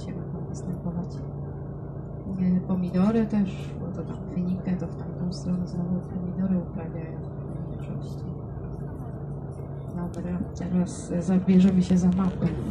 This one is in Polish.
klimacie mogą występować. Pomidory też, bo to tam wynika, to w tamtą stronę znowu pomidory uprawiają w większości. Dobra, teraz zabierzemy się za mapę.